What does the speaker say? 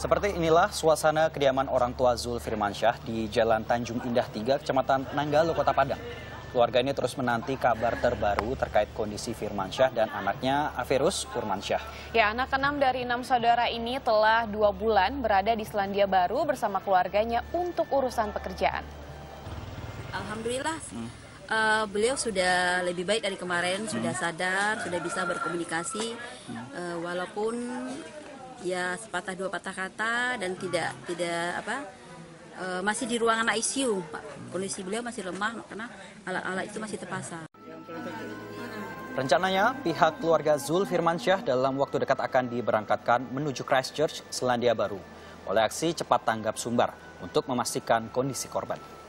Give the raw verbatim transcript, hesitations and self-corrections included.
Seperti inilah suasana kediaman orang tua Zul Firmansyah di Jalan Tanjung Indah tiga, Kecamatan Nanggalo, Kota Padang. Keluarga ini terus menanti kabar terbaru terkait kondisi Firmansyah dan anaknya Averus Firmansyah. Ya, anak keenam dari enam saudara ini telah dua bulan berada di Selandia Baru bersama keluarganya untuk urusan pekerjaan. Alhamdulillah, hmm. uh, beliau sudah lebih baik dari kemarin, hmm. sudah sadar, sudah bisa berkomunikasi, hmm. uh, walaupun ya sepatah dua patah kata dan tidak tidak apa. Uh, masih di ruangan I C U, Pak. Kondisi beliau masih lemah karena alat-alat itu masih terpasang. Rencananya pihak keluarga Zul Firmansyah dalam waktu dekat akan diberangkatkan menuju Christchurch, Selandia Baru oleh aksi cepat tanggap Sumbar untuk memastikan kondisi korban.